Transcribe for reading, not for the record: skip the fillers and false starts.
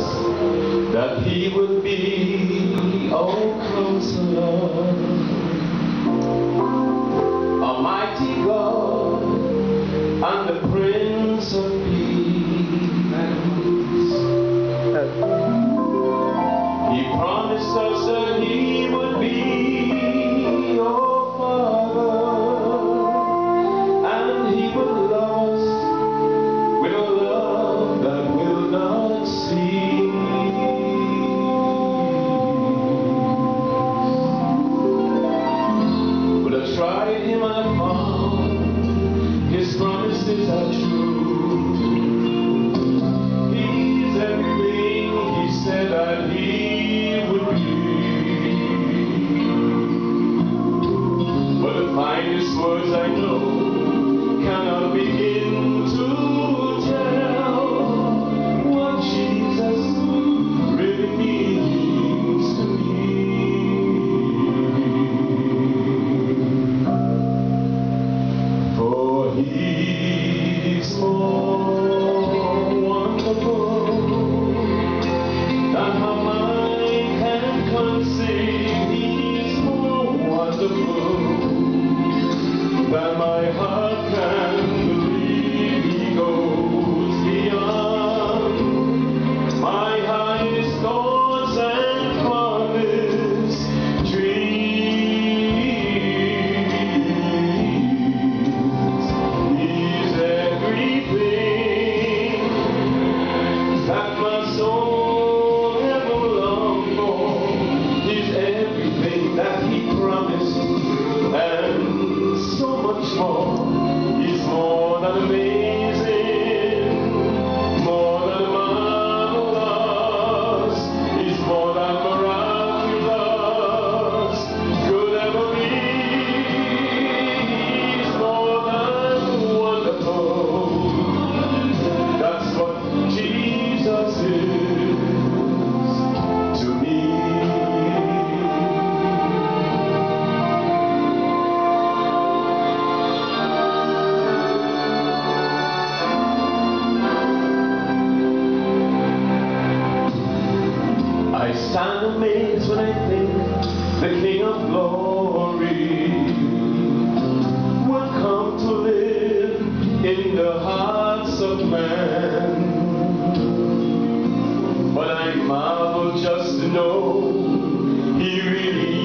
that he would be oh closer love. Almighty God and the Prince of Peace, he promised us that he would be your Father, and he would love us with a love that will not cease. But I tried him and I found his promises are true. He's everything he said that he would be. But the finest words I know cannot begin to tell what Jesus really means to me. For he's more wonderful than my mind can conceive. He's more wonderful than my heart can believe. He goes beyond my highest thoughts and fondest dreams. He's everything that my soul ever longed for. He's everything that he promised, and so much more. He's more than amazing, more than marvelous. He's more than miraculous, could ever be. He's more than wonderful. That's what Jesus is to me. I stand amazed when I think the King of Glory would come to live in the hearts of man. But I marvel just to know he really